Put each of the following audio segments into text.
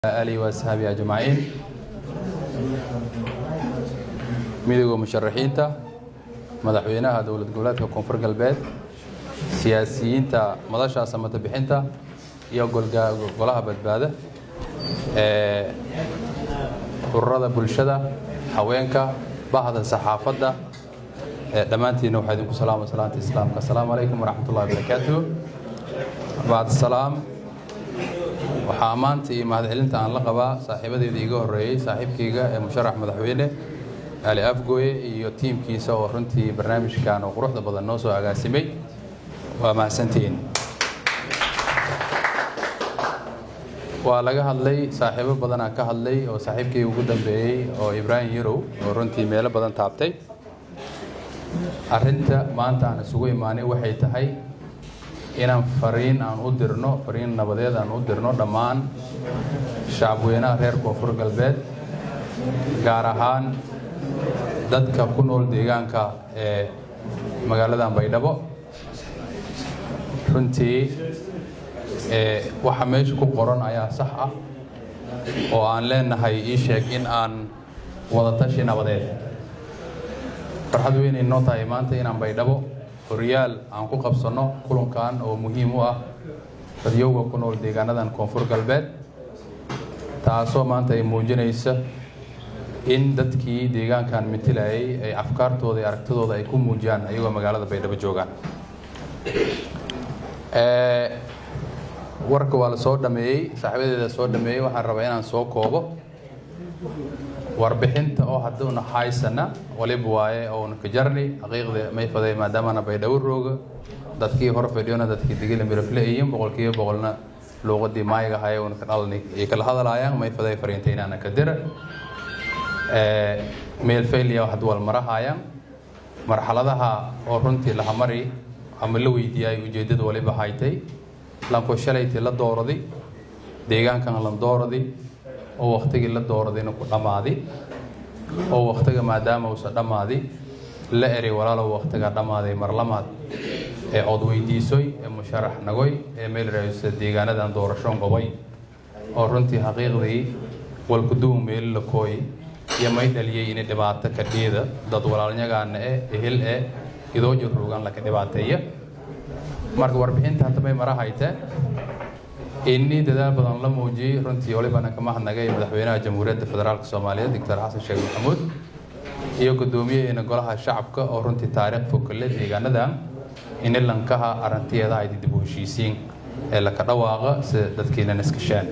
آله وأصحابه أجمعين ميدو مشرحين تا مدحوينها دولة جولات كونفور قلبات سياسيين تا مداشة سمت بحين تا يقول جولها بدبادة قرادة بلشدة حوينكا بعض الصحافة دا دمانتي نوحيدكم السلام وسلامة الإسلام السلام عليكم ورحمة الله وبركاته بعد السلام waxaa maanta iyo mahadcelinta aan la qabaa saaxiibadeeda iga horeeyay saaxiibkayga ee musharax madaxweyne Ali Afgooye iyo tiimkiisa oo runtii barnaamijkan oo quruxda badan noo soo agaasimay waa mahadsantiin waa laga hadlay saaxiibo badan aan ka hadlay oo saaxiibkay ugu dambeeyay oo Ibrahim Yarow oo runtii meelo badan taabtay arinta maanta aan isugu imaanay waxay tahay inaan fariin aan u dirno fariin nabadeed aan u dirno dhammaan shacabweynaha reer koonfur galbeed gaar ahaan dadka ku nool deegaanka ee magaalada Baydhabo runtii waxa meesha ku qoran ayaa sax ah oo aan leenahay ii sheeg in aan wada tashi nabadeed farxad weyn inoo tahay maanta inaan Baydhabo horyaal aan ku qabsano kulankan oo muhiim u ah dadyoga ku nool deegaanadan koonfur galbeed taasoo maanta ay muujinaysa in dadkii deegaankan mitilayay ay afkaartooda iyo aragtidooda ay ku muujiyaan ayagoo magaalada Baydhabo joogaan warka waa la soo dhameeyay saaxiibadeeda soo dhameeyay waxaan rabaa inaan soo koobo warbixinta oo hadduna haysana waliba waaye oo ka jarni xaqiiqda may faday maadaama Baydhabo rooga dadkii hor fadhiyona dadkii digil mirafleeyeen boqolkiiba boqolna luqadii maayiga hay oo ka dhalnay ee kala hadalaayaan may faday fariinteena ka dira meel failiya had wal marahayaan marxaladaha oo runtii la hamari ama la weydiiyay ujeedada waliba haytay lanko shalayti la dooradi deegaankan la dooradi oo waqtigii la dooradayna ku dhamaaday oo waqtiga maadaama uu dhamaadi la eri walaalo waqtiga dhamaaday marlamaad ee cod weydiisay ee musharax nagoy ee meel raayis deegaanadan doorasho gobay oo runtii xaqiiqdii wal ku duum meel la kooy iyo may dhaliyay in dhibaato ka dhigida dad walaalnyagaan ehel idoo jirrugan la ka dhibaateeya marka warbixinta hadda may marahayta إني دلالة بدن الله موجي رنتي أولي بنا كمان نجاي مدحوينا جمهورية الفدرالية الصومالية دكتور حسن شيخ محمود يقدمي إن قالها الشعب كا أو رنتي تاريخ فوق كل ديجانا ده إن اللنكها أرنتي هذا عيد دبوشيسين اللي كدواغا سدتكينا نسكشان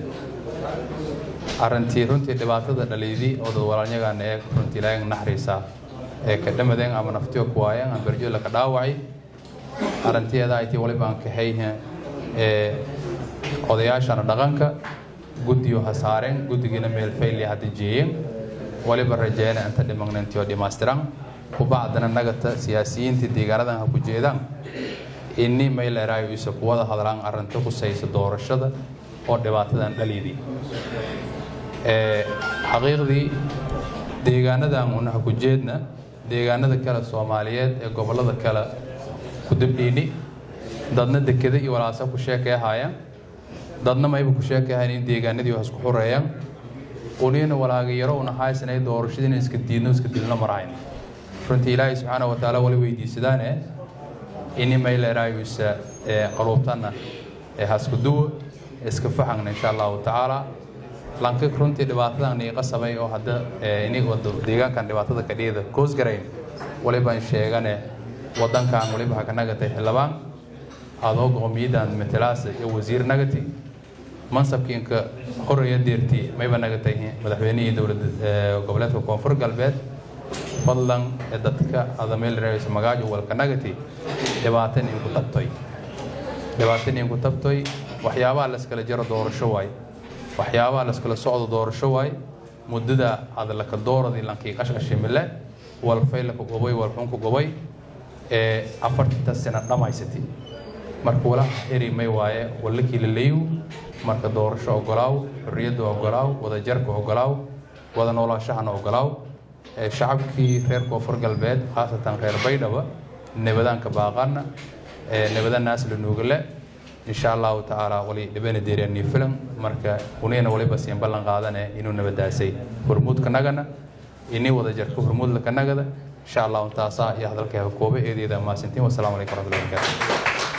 أرنتي رنتي دبعته ده لليدي أو دوالانيا كان رنتي لاين نحريسا كدم دين أما نفتيو كوايا أم برجو اللي كداوعي أرنتي هذا عيد أولي بنا كهيه odayaashana dhaqanka gudiyo hasaareen gudigina meel faylay hadda jeeyeen waliba rajeena inta dhimagnantiyo dhimaastiran ku baadana nagata siyaasiyiinta deegaanadan ha ku jeedaan inni meel eraayo isa ku wada hadlaan arinta ku sayso doorashada oo dhibaatadan dhaliidii xaqiiqdii deegaanadan una ku jeedna deegaanada kala Soomaaliyeed ee gobolada kala ku dibdhiini dadna dekada iyo walaasa ku sheekayahayaan dadna ma ibu ku sheekayaan in deegaanadii wax ku xoreeyaan qoniina walaaga yaro una haysanay doorashadina iska diidno marayn runtii Ilaahay subhanahu wa ta'ala wali weydiisadaan in meel raayusa qalubtana hasku duwa iska faxan insha Allah ta'ala lanka runtii dhibaatadan ay qasabay oo hadda inay wado deegaankan dhibaatada ka dhigida koos gareyn wali baan sheegane wadankan wali baa ka nagatay xilabaan adoo qowmiyaddan matalaas iyo wasiir nagati mansabkiinka horreeya deertii mayba nagatay madaxweynihii dawladda goboleedka koonfur galbeed fadlan dadka adameel raayis magaajo walka nagati dhibaatan in ku tabtay waxyaabaha la iskala jaro doorasho waay waxyaabaha la iskala socdo doorasho waay muddada aad la ka dooradii lankii qashqashimile wal fayl ku gobay wal xun ku gobay afarta sano dhamaysatay marka wala eri may waaye wala kiilayo marka doorasho ogolaaw xurriyada ogolaaw wada jarka ogolaaw wada noolashahana ogolaaw shacabkii reer koonfur galbeed khaasatan reer Baydhabo nabadaanka baaqana nabadanaas la nuugale إن شاء الله تعالى ولي لبين ديراني فيلم مركا ونينا ولي بس ينبلغ قادنا إنه نبدأسي فرمود كنجنا إني وذا جرك فرمود لكنجدا إن شاء الله تعالى يحضر كهف كوبي إذا ما سنتين والسلام عليكم ورحمة الله وبركاته